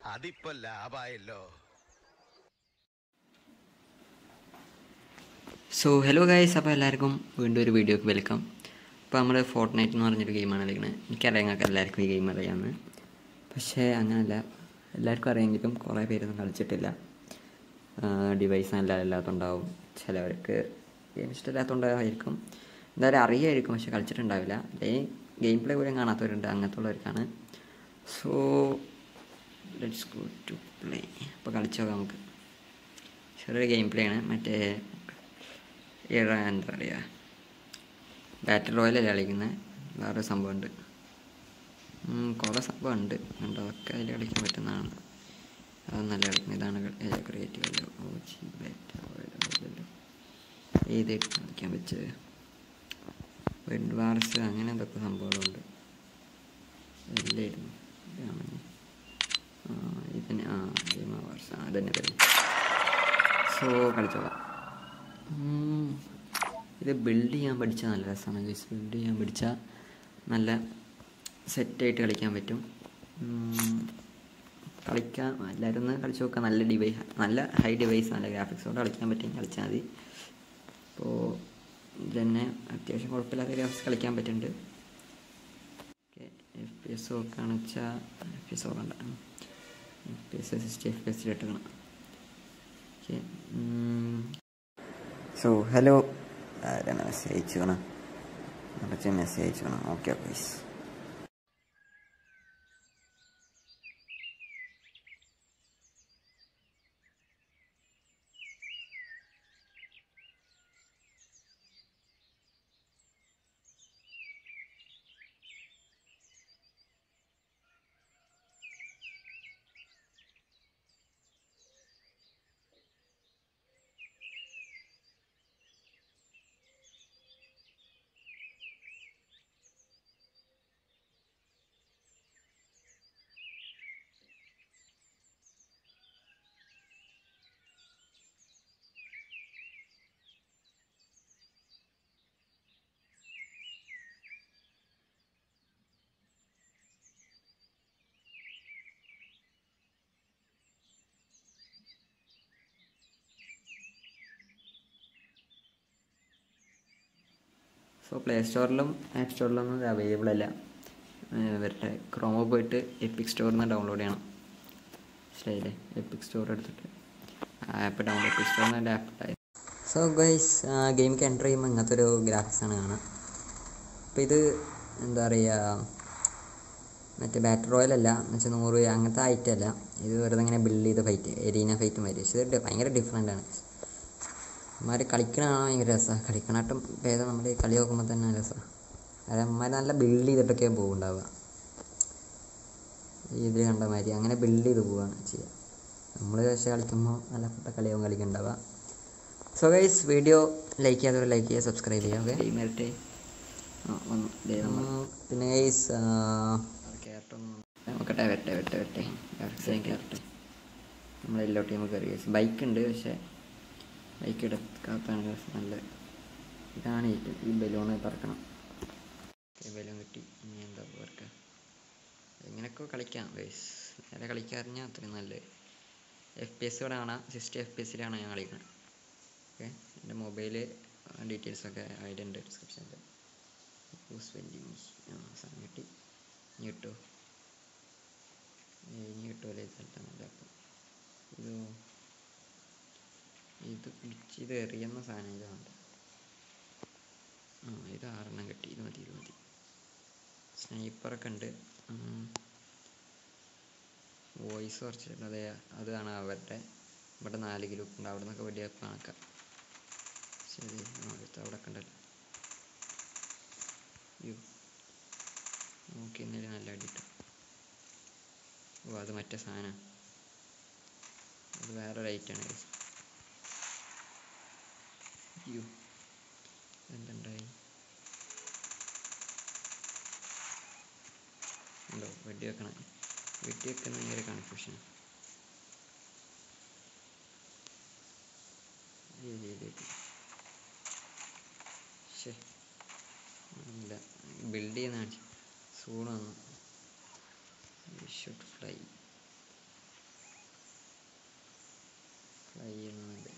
അതിപ്പോ ലാഭായല്ലോ. So hello guys, അപ്പോൾ എല്ലാവർക്കും വീണ്ടും ഒരു വീഡിയോക്ക് വെൽക്കം. അപ്പോൾ നമ്മൾ ഫോർട്ട്നൈറ്റ് എന്ന് പറഞ്ഞൊരു ഗെയിമാണ് കളിക്കുന്നത്. എനിക്കറിയാം നിങ്ങൾക്ക് എല്ലാവർക്കും ഈ ഗെയിം അറിയാമെന്ന്, പക്ഷേ അങ്ങനല്ല. എല്ലാവർക്കും അറിയാമെങ്കിലും കുറേ പേരൊന്നും കളിച്ചിട്ടില്ല. ഡിവൈസ് നല്ല ഇല്ലാത്തതുണ്ടാവും, ചിലവർക്ക് ഗെയിം ഇഷ്ടമില്ലാത്തതുകൊണ്ടായിരിക്കും, എന്തായാലും അറിയായിരിക്കും പക്ഷെ കളിച്ചിട്ടുണ്ടാവില്ല. അല്ലെങ്കിൽ ഗെയിം പ്ലേ പോലും കാണാത്തവരുണ്ട്, അങ്ങനത്തെ ഉള്ളവർക്കാണ്. So let's go to play. അപ്പോൾ കളിച്ചു നോക്കാം നമുക്ക്. ചെറിയൊരു ഗെയിം പ്ലേ ആണ്. മറ്റേ എന്താ പറയുക, ബാറ്റിൽ റോയലല്ല കളിക്കുന്നത്, വേറെ സംഭവമുണ്ട്. കുറേ സംഭവമുണ്ട്, അതൊക്കെ അതിൽ കളിക്കാൻ പറ്റുന്നതാണ്. അതൊന്നല്ല കളിക്കുന്നത്, ഇതാണ് ക്രിയേറ്റീവ് അല്ലോ. ബാറ്റിൽ റോയലല്ലോ ഏതായിട്ട് കളിക്കാൻ വെച്ചത്, വെഡ് വാർസ് അങ്ങനെ എന്തൊക്കെ സംഭവങ്ങളുണ്ട്. എല്ലായിരുന്നു ഇതിന് ഗെയിം വാർസ് അതന്നെ പറയും. സോ കളിച്ചോളാം. ഇത് ബിൽഡ് ചെയ്യാൻ പഠിച്ചാൽ നല്ല രസമാണ് ഗൈസ്. ബിൽഡ് ചെയ്യാൻ പഠിച്ചാൽ നല്ല സെറ്റായിട്ട് കളിക്കാൻ പറ്റും. കളിക്കാൻ എല്ലാവരും ഒന്ന് കളിച്ച് നോക്കുക. നല്ല ഹൈ ഡിവൈസ്, നല്ല ഗ്രാഫിക്സോടെ കളിക്കാൻ പറ്റും, കളിച്ചാൽ മതി. അപ്പോൾ ഇതന്നെ അത്യാവശ്യം കുഴപ്പമില്ലാത്ത ഗ്രാഫിക്സ് കളിക്കാൻ പറ്റുന്നുണ്ട്. ഓക്കെ, FPS നോക്കുകയാണെന്ന് വെച്ചാൽ FPS നോക്കണ്ട, FPS 60 FPS ഇട്ടണം. ഓക്കെ, സോ ഹലോ, ആരാണ് മെസ്സേജ് അയച്ചുക്കണം, കുറച്ച് മെസ്സേജ് അയച്ചുക്കണം. Okay guys. സോ പ്ലേ സ്റ്റോറിലും ആപ്പ് സ്റ്റോറിലൊന്നും ഇത് അവൈലബിൾ അല്ല. വരട്ടെ, ക്രോമോ പോയിട്ട് എപ്പിക് സ്റ്റോറിൽ നിന്ന് ഡൗൺലോഡ് ചെയ്യണം. ശരിയല്ലേ, എപ്പിക് സ്റ്റോർ എടുത്തിട്ട് ആപ്പ് ഡൗൺലോഡ്, എപ്പിക് സ്റ്റോറിൽ നിന്ന് ആപ്പ് ഉണ്ടായി. സോ ഗൈസ്, ഗെയിമിക്ക് എൻ്റർ ചെയ്യുമ്പോൾ ഇങ്ങനത്തെ ഒരു ഗ്രാഫിക്സാണ് കാണാം. അപ്പോൾ ഇത് എന്താ പറയുക, മറ്റേ ബാറ്റിൽ റോയലല്ല എന്ന് വെച്ചാൽ 100 അങ്ങനത്തെ ഐറ്റമല്ല. ഇത് വെറുതെ ഇങ്ങനെ ബിൽഡ് ചെയ്ത ഫൈറ്റ്, എരീന ഫൈറ്റ് മാതിരി. പക്ഷേ ഇത് ഭയങ്കര ഡിഫറെൻ്റാണ്. അമ്മമാർ കളിക്കണതാണ് ഭയങ്കര രസമാണ്. കളിക്കണാട്ടും ഭേദം നമ്മൾ കളി നോക്കുമ്പോൾ തന്നെ രസമാണ്. അതായത് അമ്മമാർ നല്ല ബിൽഡ് ചെയ്തിട്ടൊക്കെ പോകുന്നുണ്ടാവുക. ഇതിൽ കണ്ട മാതിരി അങ്ങനെ ബിൽഡ് ചെയ്ത് പോവുകയാണ് ചെയ്യുക. നമ്മൾ പക്ഷേ കളിക്കുമ്പോൾ നല്ല പൊട്ട കളിയാവും കളിക്കുന്നുണ്ടാവുക. സോ ഗൈസ്, വീഡിയോ ലൈക്ക് ചെയ്യാത്തവർ ലൈക്ക് ചെയ്യുക, സബ്സ്ക്രൈബ് ചെയ്യുക. ഓക്കെ, വരട്ടെ. പിന്നെ ഗൈസ് നോക്കട്ടെ, വരട്ടെ കയറട്ടെ. നമ്മളെല്ലാ ടീമും കയറി ഗൈസ്. ബൈക്ക് ഉണ്ട്, പക്ഷേ ബൈക്ക് എടുക്കാത്താണ് നല്ല. ഇതാണ് ഈ ബലൂണ് പറക്കണം. ബലൂൺ കിട്ടി. ഇനി എന്താ വർക്ക്, എങ്ങനെയൊക്കെ കളിക്കാം ഗൈസ്. നേരെ കളിക്കാറിഞ്ഞാൽ അത്രയും നല്ലത്. FPS ഇവിടെ കാണാം, 60 FPS ഞാൻ കളിക്കുന്നത്. ഓക്കെ, എൻ്റെ മൊബൈൽ ഡീറ്റെയിൽസൊക്കെ അതിലുണ്ട് ഡിസ്ക്രിപ്ഷനിൽ. സാധനം കിട്ടി. ഇനി കിട്ടുമല്ലേ സ്ഥലത്താണ്. അപ്പോൾ ഇത് പിടിച്ച് ഇത് എറിയുന്ന സാധനം ഇതാണ്. ഇത് 6 കിട്ടി. ഇത് മതി. സ്നൈപ്പറൊക്കെ ഉണ്ട്. വോയിസ് കുറച്ചിട്ടുണ്ട്, അതാണ് അവരുടെ. ഇവിടെ 4 ഗ്രൂപ്പ് ഉണ്ട്, അവിടെ നിന്നൊക്കെ വെടിയൊക്കെ കണക്കാം. ശരി, അവിടെ ഒക്കെ ഉണ്ടല്ലോ. നോക്കി എന്നാലും നല്ല അടിയിട്ടു. അത് മറ്റേ സാധനം, അത് വേറെ ലൈറ്റാണ്. എന്തുണ്ടായി ഉണ്ടോ? വെടി വെക്കുന്ന ഭയങ്കര കൺഫ്യൂഷൻ. ഇല്ല, ബിൽഡ് ചെയ്യുന്ന സൂൺ വന്നു. Should fly. കഴിയുന്നുണ്ട്.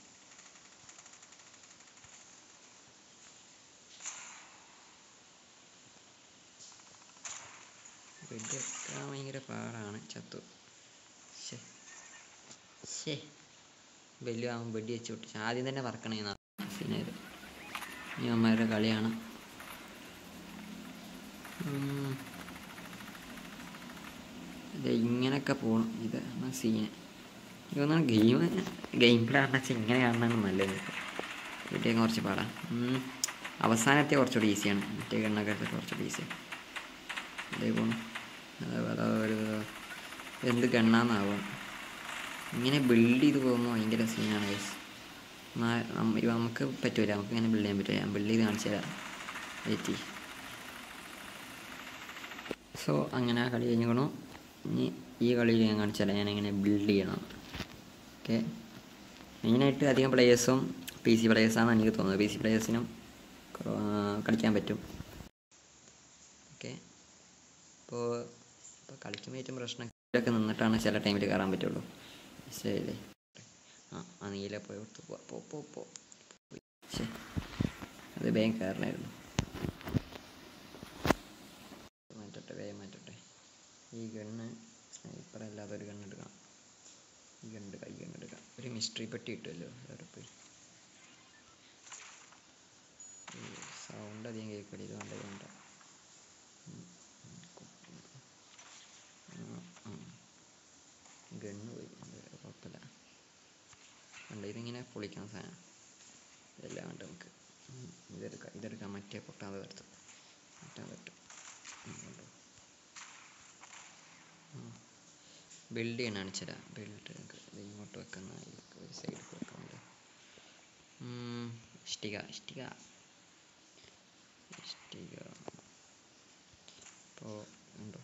വെടിവെക്കാൻ ഭയങ്കര പാടാണ്. ചത്തു. വലിയ വെടി വെച്ച് പൊട്ടിച്ച് ആദ്യം തന്നെ പറക്കണേന്നാ സീനായത്. ഈ അമ്മമാരുടെ കളിയാണ്. ഇത് ഇങ്ങനെയൊക്കെ പോകണം. ഇതാണ് സീന്. ഇതൊന്നും ഗെയിം പ്ലേ ആണെന്ന് വെച്ചാൽ ഇങ്ങനെ കാണണമെന്ന് നല്ലത്. വീട്ടിൽ കുറച്ച് പാടാം. അവസാനത്തെ കുറച്ചുകൂടി ഈസിയാണ്. മറ്റേ ഗണ്ണൊക്കെ കുറച്ചുകൂടി ഈസിയാണ്. ഇതേ പോകണം. ഒരു എന്ത് ഗണ്ണാന്നാവും. ഇങ്ങനെ ബിൽഡ് ചെയ്ത് പോകുമ്പോൾ ഭയങ്കര സീനാണ് ഗൈസ്. നമുക്ക് പറ്റൂല. നമുക്ക് ഇങ്ങനെ ബിൽഡ് ചെയ്യാൻ പറ്റില്ല. ഞാൻ ബിൽഡ് ചെയ്ത് കാണിച്ചു തരാം. എത്തി. സോ അങ്ങനെ ആ കളി കഴിഞ്ഞു. ഇനി ഈ കളിയിൽ ഞാൻ കാണിച്ചു തരാം ഞാനെങ്ങനെ ബിൽഡ് ചെയ്യണം. ഓക്കെ. മെയിനായിട്ട് അധികം പ്ലേയേഴ്സും PC പ്ലേയേഴ്സാണെന്ന് എനിക്ക് തോന്നുന്നത്. PC പ്ലേയേഴ്സിനും കളിക്കാൻ പറ്റും. ഓക്കെ. ഇപ്പോൾ കളിക്കുമ്പോൾ ഏറ്റവും പ്രശ്നം ഒക്കെ നിന്നിട്ടാണ് ചില ടൈമിൽ കയറാൻ പറ്റുള്ളൂ. ശരിയല്ലേ? ആ നീല പോയി പോ. അത് വേഗം കയറണമായിരുന്നു. മാറ്റട്ടെ. ഈ ഗണ്ണ് സ്നൈപ്പർ അല്ലാതെ ഒരു ഗണ്ണെടുക്കാം. ഈ ഗണ്ണെടുക്കാം. ഒരു മിസ്റ്ററി പെട്ടി കിട്ടുമല്ലോ അവിടെ പോയി. സൗണ്ട് അധികം കേൾക്കില്ല. ഇത് വേണ്ട. ഗണ്ണ് പോയി. കുഴപ്പമില്ല. ഇതിങ്ങനെ പൊളിക്കുന്ന സാധനം. ഇതെല്ലാം ഉണ്ട് നമുക്ക്. ഇതെടുക്കാം. മറ്റേ പൊട്ടാതെ തട്ടും. ബിൽഡ് ചെയ്യണം. കാണിച്ചതാ. ബിൽഡ് ഇങ്ങോട്ട് വെക്കുന്ന ഒരു സൈഡിൽ വെക്കുന്നുണ്ട്. ഇഷ്ടിക ഇപ്പോൾ ഉണ്ടോ?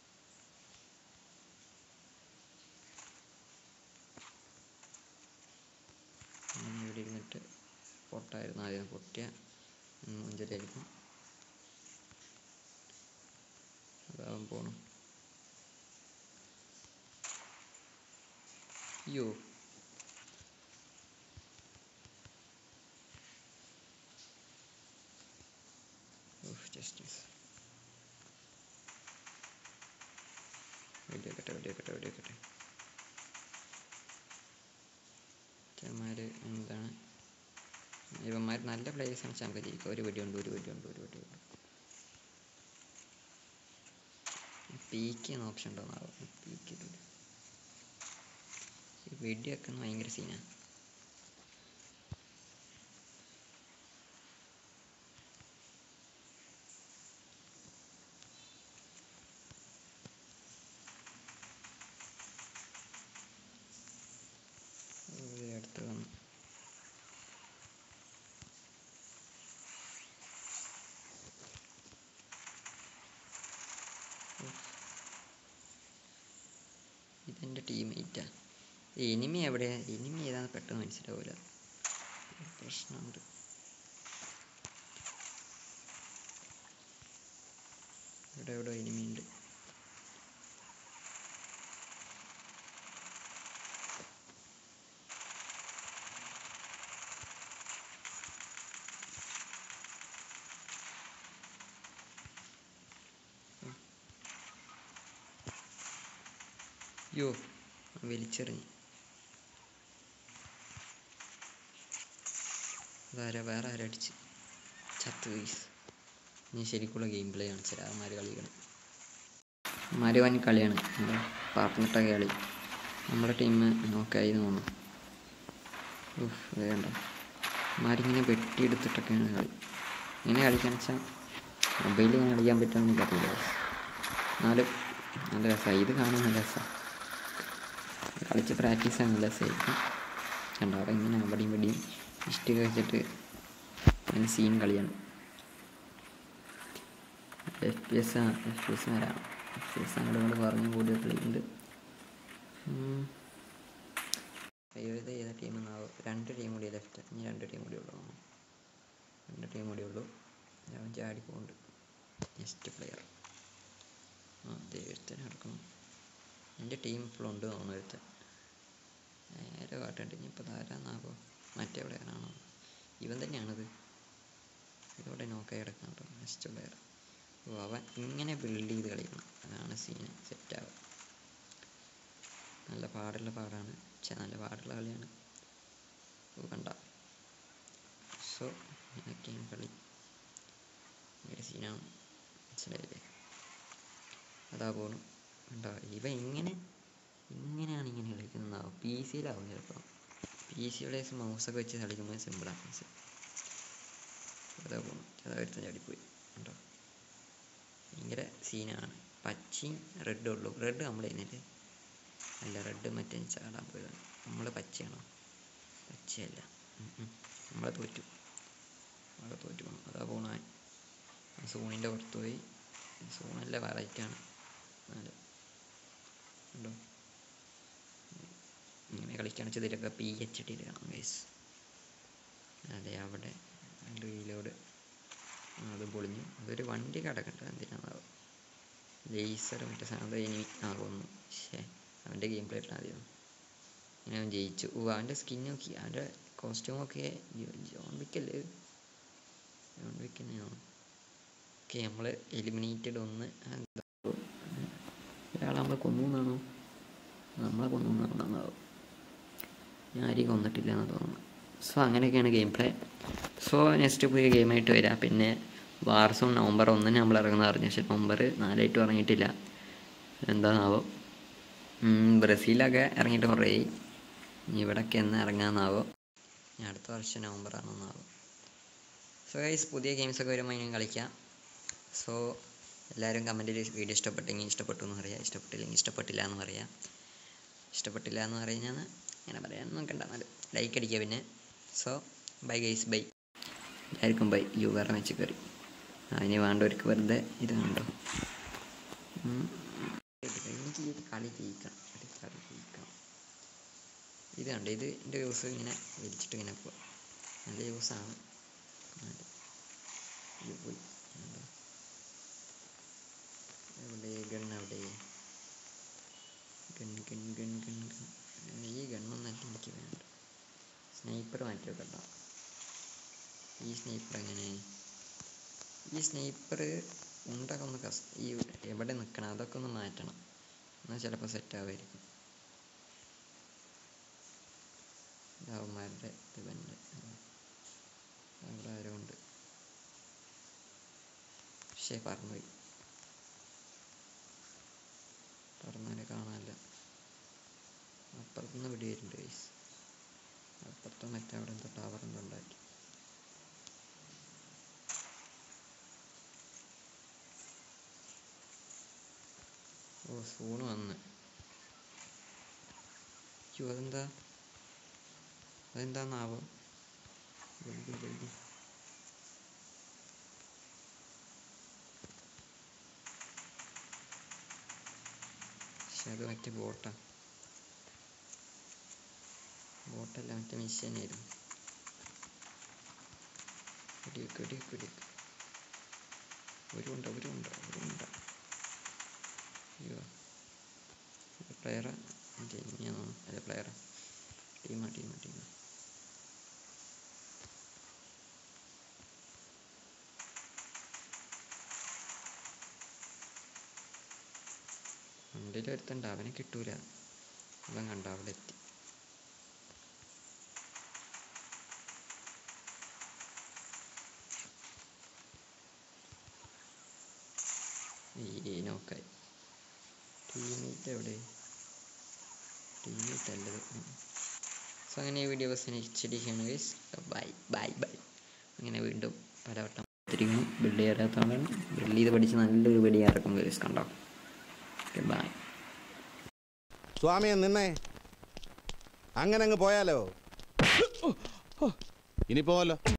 ഇവിടെ ഇരുന്നിട്ട് പൊട്ടായിരുന്നു. ആദ്യം പൊട്ടിയ മുഞ്ചലായിരിക്കും. അതാവും പോണം. അയ്യോ, വെടിവെക്കട്ടെ. ചെറുമാർ എന്താണ് ഇവന്മാർ നല്ല പ്ലേയേഴ്സാണ്. നമുക്ക് ജയിക്കുക. ഒരു വെടിയുണ്ട്. പീക്ക് എന്ന ഓപ്ഷൻ ഉണ്ടോന്നാവും. പീക്ക് വെടിയൊക്കെ ഭയങ്കര സീനാണ്. അടുത്ത് വന്നു. ഇതെൻ്റെ ടീംമേറ്റാ. എനിമി എവിടെയാണ്? എനിമി ഏതാണെന്ന് പെട്ടെന്ന് മനസ്സിലാവില്ല. പ്രശ്നമുണ്ട്. ഇവിടെ എനിമി ഉണ്ട്. യോ, വലിച്ചെറിഞ്ഞ്. വേറെ ആരടിച്ച് ചത്ത് വീസ്. ഇനി ശരിക്കുള്ള ഗെയിം പ്ലേ കാണിച്ചു തരാം. വൻ കളിയാണ്. പാർട്ട്ണർട്ട കളി. നമ്മുടെ ടീം നോക്കായി തോന്നുന്നു. വേണ്ട. മാരിങ്ങനെ വെട്ടിയെടുത്തിട്ടൊക്കെയാണ് കളി. ഇങ്ങനെ കളിക്കാന്ന് വെച്ചാൽ മൊബൈലിൽ ഇങ്ങനെ കളിക്കാൻ പറ്റുമെന്ന് എനിക്കറിയില്ല. എന്നാലും നല്ല രസമാണ്. ഇത് കാണാൻ നല്ല രസമാണ്. കളിച്ച് പ്രാക്ടീസ് ആണ് നല്ല രസമായിരിക്കും. കണ്ടോ, അവിടെ ഇങ്ങനെ അവിടെയും ഇഷ്ടിക വെച്ചിട്ട് അങ്ങനെ സീൻ കളിയാണ്. FPS വരാം. FPS അങ്ങോട്ട് പറഞ്ഞു കൂടിയ കളിയുണ്ട്. ഏതാ ടീമെന്നാവും. 2 ടീം കൂടി ലെഫ്റ്റ്. ഇനി 2 ടീം കൂടി ഉള്ളൂ. ഞാൻ ചാടിപ്പോണ്ട്. നെക്സ്റ്റ് പ്ലെയർ ദൈവത്തിന് നടക്കണം. എൻ്റെ ടീം ഇപ്പോഴും ഉണ്ട് തോന്നുന്നു. നേരെ കാട്ടുണ്ട്. ഇനിയിപ്പോൾ ധാരാന്നാകോ മറ്റേ പ്ലെയറാണോ? ഇവൻ തന്നെയാണിത്. ഇതോടെ നോക്കായി കിടക്കണം കേട്ടോ. Next player. ഓ അവൻ ഇങ്ങനെ ബിൽഡ് ചെയ്ത് കളിക്കണം, അതാണ് സീന്. സെറ്റാവുക. നല്ല പാടാണ്. നല്ല പാടുള്ള കളിയാണ്. ഓ കണ്ട. സോ ഇങ്ങനെയൊക്കെയാണ് കളി. ഭയങ്കര സീനാണ്, മനസ്സിലായില്ലേ? അതാ പോണു. കണ്ടോ ഇവ ഇങ്ങനെയാണ് ഇങ്ങനെ കളിക്കുന്നതാവും. പി സിയിലാവും ചിലപ്പോൾ. പി സിയുടെ മൗസൊക്കെ വെച്ച് കളിക്കുമ്പോൾ സിമ്പിളാണ്. അതാ പോണു. അതാ ഒരുത്തൻ ചാടിപ്പോയി. കണ്ടോ ഭയങ്കര സീനാണ്. പച്ചയും റെഡും ഉള്ളൂ. റെഡ് നമ്മൾ ചെയ്യുന്നില്ലേ? അല്ല, റെഡ് മറ്റേ ചാടാൻ പോയതാണ്. നമ്മൾ പച്ചയാണോ? പച്ചയല്ല, നമ്മളെ തോറ്റു. പോകണം. അതാ പോണാൻ. സോണിൻ്റെ പുറത്ത് പോയി. സോണല്ല, വെറൈറ്റാണ്. നല്ല ഉണ്ടോ ഇങ്ങനെ കളിക്കാന്ന് വെച്ചാൽ ഇതിലൊക്കെ PHD കാണാം ഗൈസ്. അതെ, അവിടെ റീലോഡ് അത് പൊളിഞ്ഞു. അതൊരു വണ്ടി കിടക്കണ്ട, എന്തിനാണാവും. ലേസർ മറ്റേ സാധനം ഇനി ആകുന്നു. പക്ഷേ അവൻ്റെ ഗെയിം പ്ലേ ഇട്ടാൽ മതിയോ. ഇങ്ങനെ അവൻ ജയിച്ചു. അവൻ്റെ സ്കിൻ നോക്കി, അവൻ്റെ കോസ്റ്റ്യൂമൊക്കെ ജോൺ വിക്കല്ലേ? ജോൺ വിക്ക് തന്നെയാണ്. ഓക്കെ, നമ്മൾ എലിമിനേറ്റഡ് ഒന്ന്. ഒരാളെ നമ്മളെ കൊന്നു. നമ്മളെ കൊന്നു. ഞാൻ ആരെയും കൊന്നിട്ടില്ല എന്ന് തോന്നുന്നു. സോ അങ്ങനെയൊക്കെയാണ് ഗെയിം പ്ലേ. സോ നെക്സ്റ്റ് പുതിയ ഗെയിമായിട്ട് വരാം. പിന്നെ വാർസോൺ November 1 നമ്മൾ ഇറങ്ങുന്ന പറഞ്ഞു. പക്ഷേ November 4 ഇറങ്ങിയിട്ടില്ല. എന്താണാവോ. ബ്രസീലൊക്കെ ഇറങ്ങിയിട്ട് കുറേ. ഇനി ഇവിടെയൊക്കെ എന്ന് ഇറങ്ങാമെന്നാവോ. ഇനി അടുത്ത വർഷം November ആണെന്നാവോ. സോ ഗൈസ്, പുതിയ ഗെയിംസൊക്കെ വരുമ്പോൾ ഞാൻ കളിക്കാം. സോ എല്ലാവരും കമൻറ്റിൽ വീഡിയോ ഇഷ്ടപ്പെട്ടെങ്കിൽ ഇഷ്ടപ്പെട്ടു എന്ന് പറയാം, ഇഷ്ടപ്പെട്ടില്ലെങ്കിൽ ഇഷ്ടപ്പെട്ടില്ല എന്ന് പറയാം. ഇഷ്ടപ്പെട്ടില്ല എന്ന് പറഞ്ഞാൽ ഇങ്ങനെ പറയാൻ നോക്കണ്ട, എന്നാലും ലൈക്ക് അടിക്കുക. പിന്നെ സോ ബൈ ഗൈസ്, ബൈ. എല്ലാവർക്കും ബൈ. വേറെ വെച്ച് കയറി. അതിന് വേണ്ടവർക്ക് വെറുതെ ഇത് കണ്ടോ. എനിക്ക് ഈ കളി ജയിക്കണം. ഇത് കണ്ടോ, ഇത് എൻ്റെ യൂസ് ഇങ്ങനെ വലിച്ചിട്ട് ഇങ്ങനെ പോവാം. നല്ല യൂസാണ്. പോയി എന്താ എവിടെ ഗണ്ണവിടെ? ഗൺ. ഈ ഗണ്ണൊന്നല്ല എനിക്ക് വേണ്ട. സ്നൈപ്പർ മാറ്റി വെക്കട്ടോ. ഈ സ്നൈപ്പർ എങ്ങനെ? ഈ സ്നൈപ്പർ ഉണ്ടൊക്കെ ഒന്ന് ഈ എവിടെ നിൽക്കണം അതൊക്കെ ഒന്ന് മാറ്റണം. എന്നാൽ ചിലപ്പോൾ സെറ്റാവുമായിരിക്കും. അവന്മാരുടെ ഇവൻ്റെ അവിടെ ആരോ ഉണ്ട്. പക്ഷേ പറന്നുപോയി. പറന്നവനെ കാണാനില്ല. അപ്പുറത്തുനിന്ന് വെടി വരുന്നുണ്ട് ഗൈസ്. അപ്പുറത്തെ മറ്റേ അവിടെ എന്തോ ടവർ എന്തോ ഉണ്ടാക്കി. ഓ സൂണ് വന്ന്. അതെന്താന്നാവോ. പക്ഷെ അത് മറ്റേ ബോട്ടല്ല, മറ്റേ മിഷനായിരുന്നു. വെടിവെക്ക്. ഒരു ഉണ്ട. അയ്യോ, പ്ലെയറാ മറ്റേ ഇനിയാണോ? അല്ല, പ്ലെയറാ. ടീമാ. വണ്ടിയിൽ ഒരുത്തണ്ട, അവനെ കിട്ടൂല. അവൻ കണ്ട അവിടെ എത്തി. ഈ നോക്കായി. ടീമേറ്റ് എവിടെ? ടീമേറ്റ് അല്ലത്. സോ അങ്ങനെ ഈ വീഡിയോ ശരിയാണ് ഗൈസ്. ബൈ. അങ്ങനെ വീണ്ടും പലവട്ടം തിരിഞ്ഞു. ബിൽഡ് ചെയ്യാത്തതുകൊണ്ടാണ്. ബിൽഡ് ചെയ്ത് പഠിച്ച് നല്ലൊരു വെടി ഇറക്കും ഗൈസ്. കണ്ടോ. Okay, bye. സ്വാമിയെ നിന്നേ, അങ്ങനെ അങ്ങ് പോയാലോ. ഇനി പോവല്ലോ.